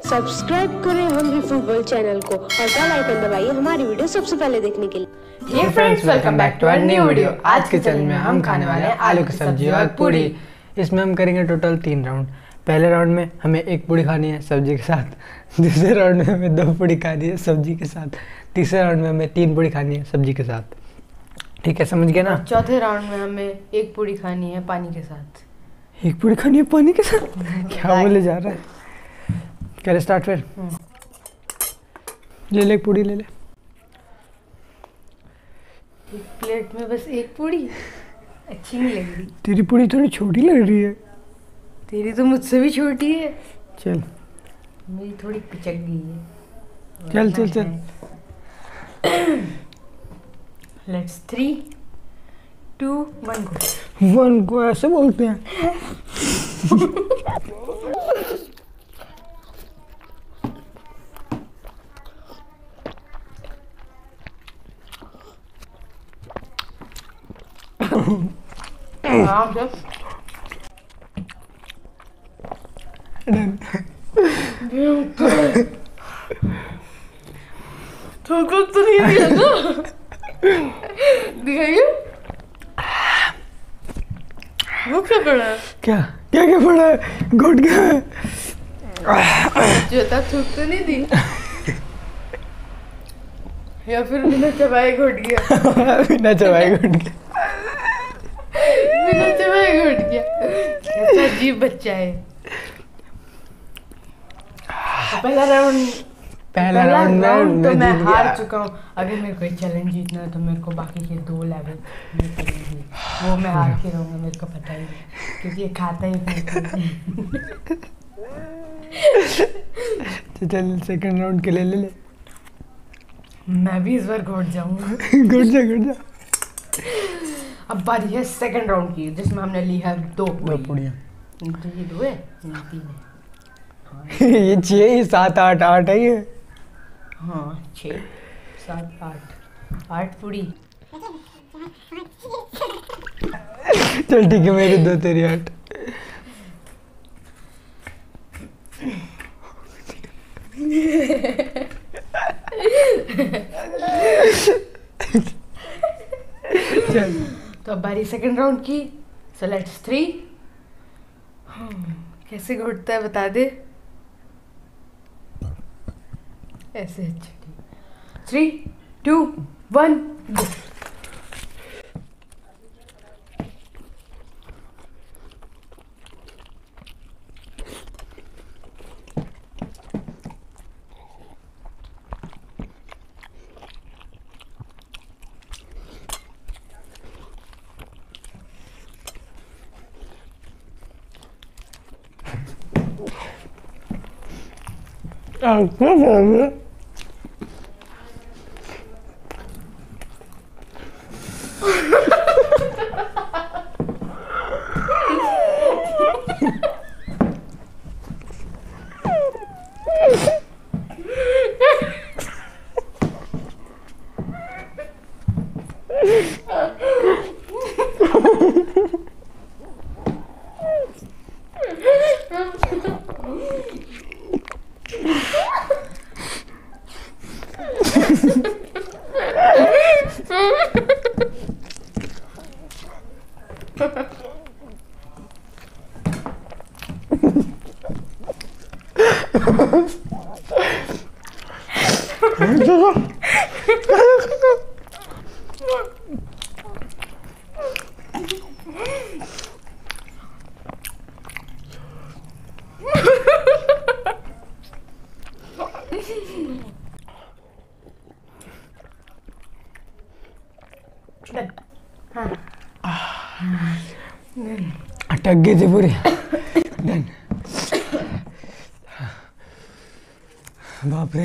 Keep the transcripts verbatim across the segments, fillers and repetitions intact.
Subscribe करें hungry food world channel को और बेल आइकन दबाइए हमारी वीडियो सबसे पहले देखने के लिए। Hey friends, welcome back to our new video. आज के चैनल में हम खाने वाले हैं आलू की सब्जी और पूरी। इसमें हम करेंगे टोटल तीन राउंड। पहले राउंड में हमें एक पूरी खानी है सब्जी के साथ, दूसरे राउंड में हमें दो पूरी खानी है सब्जी के साथ, तीसरे राउंड में हमें तीन पूरी खानी है सब्जी के साथ। ठीक है, समझ गए ना? चौथे राउंड में हमें एक पूरी खानी है पानी के साथ। एक पूरी खानी है पानी के साथ? क्या बोले जा रहा है? करे स्टार्ट फिर। ले ले पूरी ले ले। एक प्लेट में बस एक पूरी अच्छी नहीं लग रही। तेरी पूरी थोड़ी छोटी लग रही है। तेरी तो मुझसे भी छोटी है। चल, मेरी थोड़ी पिचक गई है। चल चल चल। Let's three two one go. One को ऐसे बोलते हैं? थोड़ा तो नहीं दिया ना? दिखाइए वो क्या पड़ा है? क्या क्या क्या पड़ा है? घुट गया है। जो था थूक तो नहीं दी या फिर बिना चबाए घुट गया? बिना चबाए घुट गया। बिना चबाए घुट गया। कैसा अजीब बच्चा है। तो पहला राउंड पहला राउंड राउंड तो मैं हार गया। चुका हूँ। अगर मेरे को चैलेंज जीतना है तो मेरे को बाकी के दो लेवल वो मैं हार के रहूँगा, मेरे को पता ही है, क्योंकि ये खाता ही नहीं। चल सेकंड राउंड के लिए ले ले। मैं भी इस बार घोट जाऊंगा। घुट जा घुट जा। अब बारी है सेकंड राउंड की, जिसमें हमने ली है दो दो पूड़ियाँ। तो ये दो है, ये तीन है। ये छः, ये सात आठ आठ है ये। हाँ, छः सात आठ आठ पूड़ी। चल ठीक है, मेरी दो तेरी आठ। चल तो अब बारी सेकंड राउंड की। So let's three. कैसे घुटता है बता दे। ऐसे अच्छा ठीक। Three two one go. अटक गई थी पूरी। डन। बाप रे,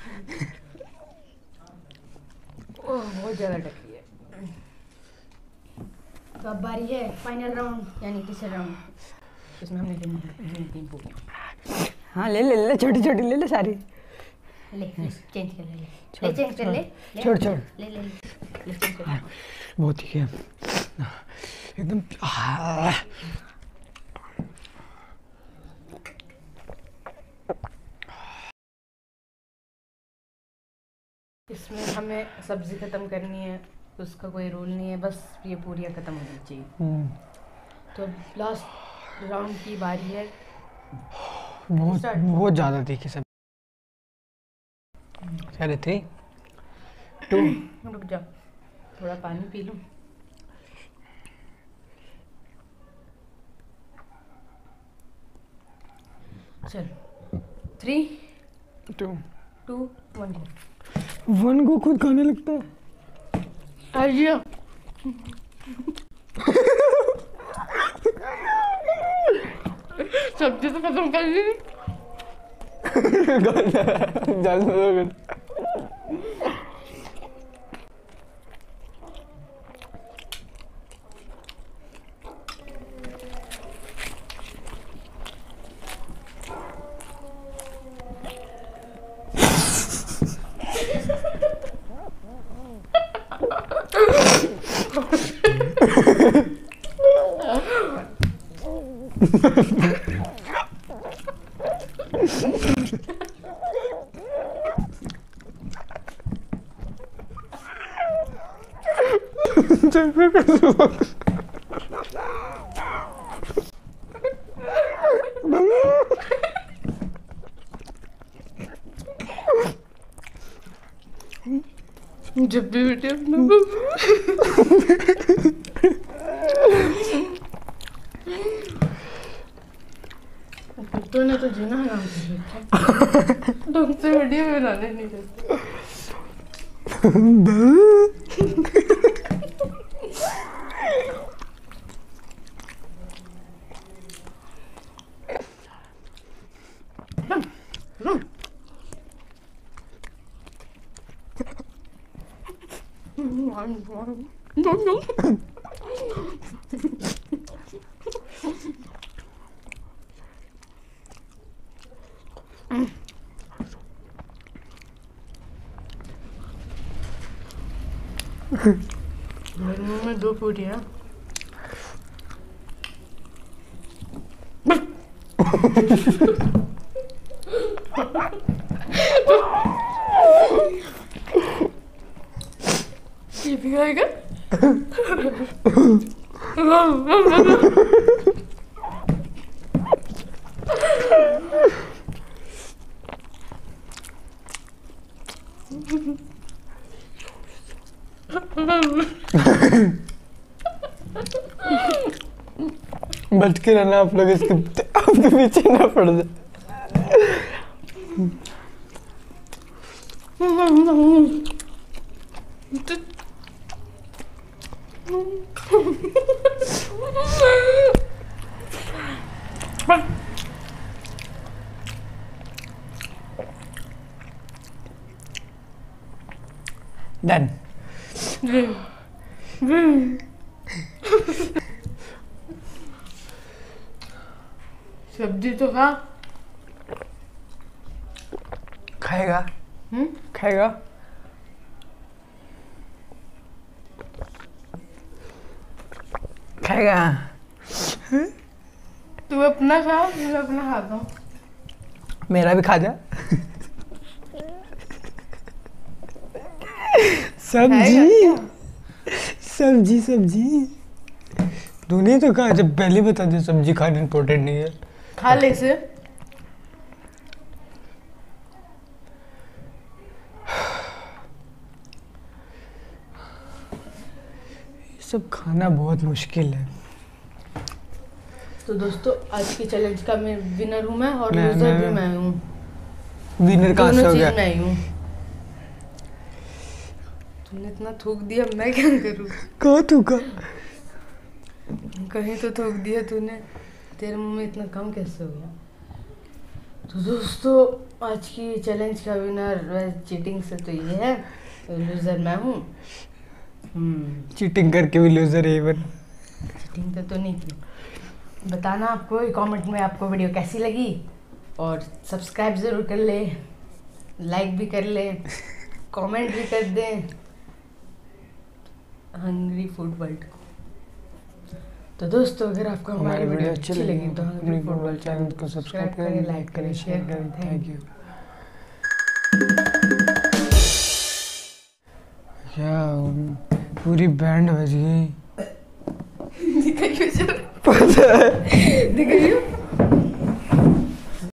बहुत ज्यादा टकी है। तो अब बारी है फाइनल राउंड, यानी तीसरा राउंड, इसमें हमने तीन तीन पूरियां। हाँ ले ले ले, छोटी छोटी ले ले सारी। ले चेंज कर ले, ले चेंज कर ले, छोड़ छोड़ ले ले ले चेंज कर। बहुत ही है एकदम। इसमें हमें सब्जी खत्म करनी है, उसका कोई रूल नहीं है, बस ये पूरियाँ खत्म होनी चाहिए। तो लास्ट राउंड की बारी है। बहुत बहुत ज़्यादा तीखी सब। चले थ्री टू। रुक जा, थोड़ा पानी पी लूँ। चल three two two one. One को खुद खाने लगता है। आइए सब्जी तो खत्म कर ली। जब भी बेटे अपना कुत्तों ने तो जीना हराम कर रखा है। तुमसे वीडियो बनाने नहीं देते। मेरे मुंह में दो पूरियां। ये भी आएगा। बच के रहना आप लोग, इसके आपके पीछे ना पड़ जाए। डन। सब्जी तो खा। खाएगा? हम्म खाएगा? खाएगा? तू अपना खा, मैं अपना खाता हूँ। मेरा भी खा जा। सब्जी सब्जी सब्जी तूने तो कहा, जब पहले बता दे सब्जी खाना इम्पोर्टेंट नहीं है। खा ले से। सब खाना बहुत मुश्किल है। तो दोस्तों आज की चैलेंज का मैं विनर हूँ मैं, और मैं, लूजर मैं, भी मैं हूँ। विनर कहाँ से हो गया? मैं ही हूँ। तूने इतना थूक दिया, मैं क्या करूँ? कहाँ थूका? कहीं तो थूक दिया तूने। तेरे मुंह में इतना कम कैसे हो गया? तो दोस्तों आज की चैलेंज का विनर चीटिंग से तो ये है, लूजर मैं हूँ। चीटिंग करके भी लूजर है इवन। चीटिंग तो, तो नहीं की। बताना आपको कमेंट में आपको वीडियो कैसी लगी, और सब्सक्राइब ज़रूर कर ले, लाइक भी कर ले, कमेंट भी कर दें हंग्री फूड वर्ल्ड को। तो दोस्तों अगर आपको हमारी वीडियो अच्छी लगी तो हंग्री फूड वर्ल्ड चैनल को सब्सक्राइब करें, लाइक करें, शेयर करें। Thank you. क्या पूरी बैंड बज गई। दिखाइए पता है दिखाइए